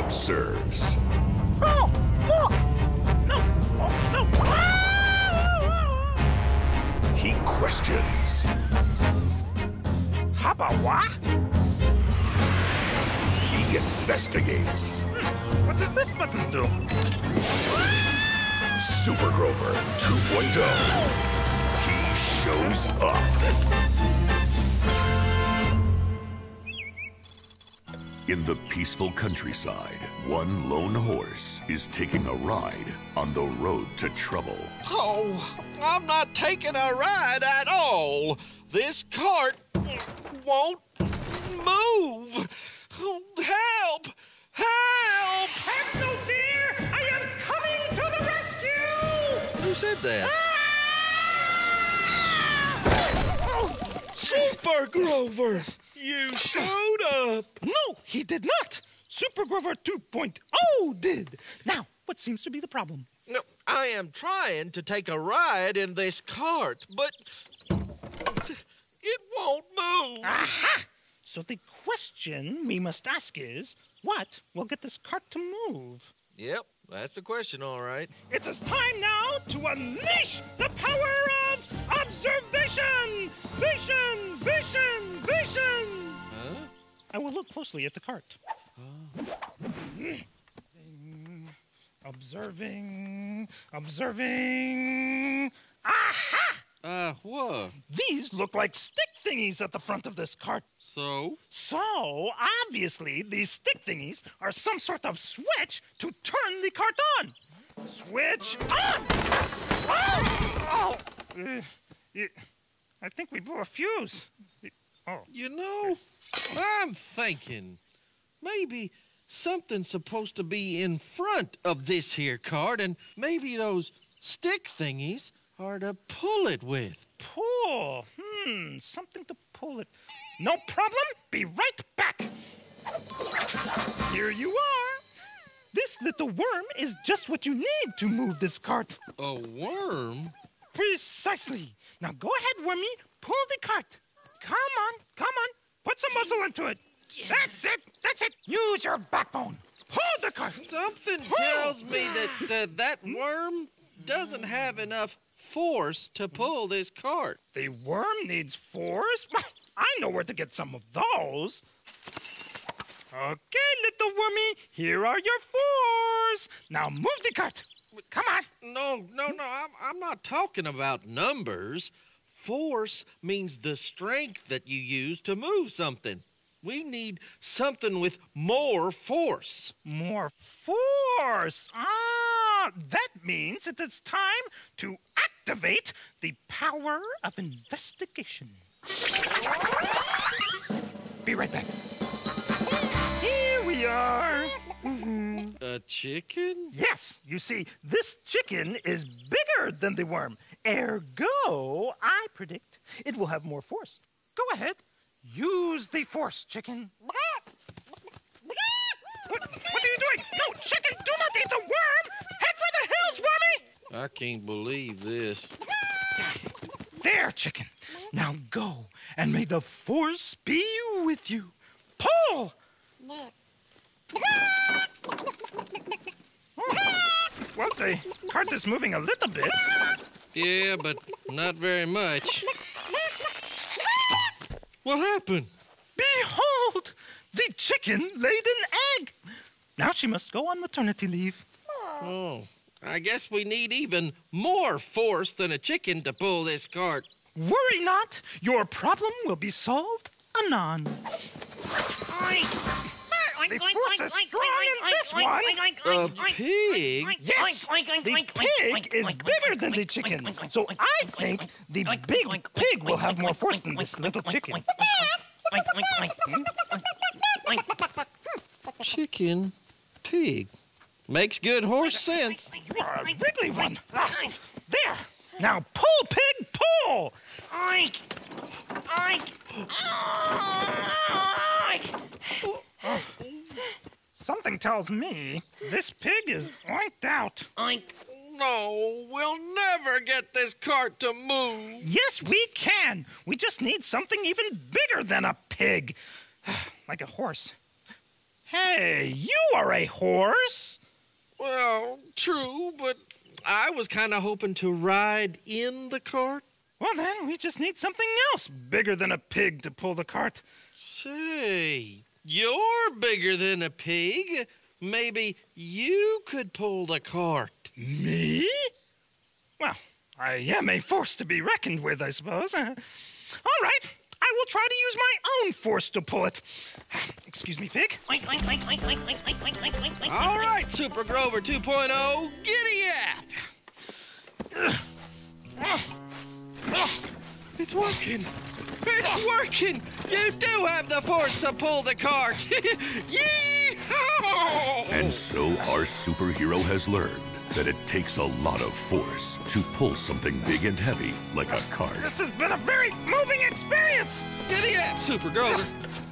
observes. Oh, look! No! Oh, no! He questions. How about what? He investigates. What does this button do? Super Grover 2.0. He shows up. In the peaceful countryside, one lone horse is taking a ride on the road to trouble. Oh, I'm not taking a ride at all. This cart won't move. Oh, help! Help! Have no fear! I am coming to the rescue! Who said that? Super Grover! You showed up! No, he did not! Super Grover 2.0 did! Now, what seems to be the problem? No, I am trying to take a ride in this cart, but it won't move. Aha! So the question we must ask is, what will get this cart to move? Yep, that's the question, all right. It is time now to unleash the power of observation! Vision! Vision! Vision! Huh? I will look closely at the cart. Observing. Aha! What? These look like stick thingies at the front of this cart. So? So, obviously, these stick thingies are some sort of switch to turn the cart on. Switch on! Oh! I think we blew a fuse. Oh. You know, I'm thinking maybe something's supposed to be in front of this here cart, and maybe those stick thingies are to pull it with. Pull? Something to pull it. No problem. Be right back. Here you are. This little worm is just what you need to move this cart. A worm? Precisely. Now go ahead, Wormy. Pull the cart. Come on. Put some muscle into it. Yeah. That's it. Use your backbone. Pull the cart. Something tells me that that worm doesn't have enough force to pull this cart. The worm needs force? I know where to get some of those. Okay, little Wormy, here are your fours. Now move the cart. Come on. No, I'm not talking about numbers. Force means the strength that you use to move something. We need something with more force. More force? That means it is time to activate the power of investigation. Be right back. Here we are. A chicken? Yes, you see, this chicken is bigger than the worm. Ergo, I predict it will have more force. Go ahead. Use the force, chicken. What are you doing? No, chicken, do not eat the worm! Head for the hills, Wormy! I can't believe this. There, chicken. Now go, and may the force be with you. Pull! Well, the cart is moving a little bit. Yeah, but not very much. What happened? Behold! The chicken laid an egg. Now she must go on maternity leave. Oh, I guess we need even more force than a chicken to pull this cart. Worry not. Your problem will be solved anon. The force is strong in this one. A pig? Yes, the pig is bigger than the chicken. So I think the big pig will have more force than this little chicken. Chicken, pig. Makes good horse sense. You are a wriggly one. There. Now pull, pig, pull. Something tells me this pig is oinked out. No, we'll never get this cart to move. Yes, we can. We just need something even bigger than a pig. Like a horse. Hey, you are a horse. Well, true, but I was kind of hoping to ride in the cart. Well, then, we just need something else bigger than a pig to pull the cart. Say, you're bigger than a pig. Maybe you could pull the cart. Me? Well, I am a force to be reckoned with, I suppose. All right, I will try to use my own force to pull it. Excuse me, pig. All right, Super Grover 2.0, giddy up! It's working. It's working. You do have the force to pull the cart. Yee-haw! And so our superhero has learned that it takes a lot of force to pull something big and heavy like a cart. This has been a very moving experience. Giddy up, Super Grover.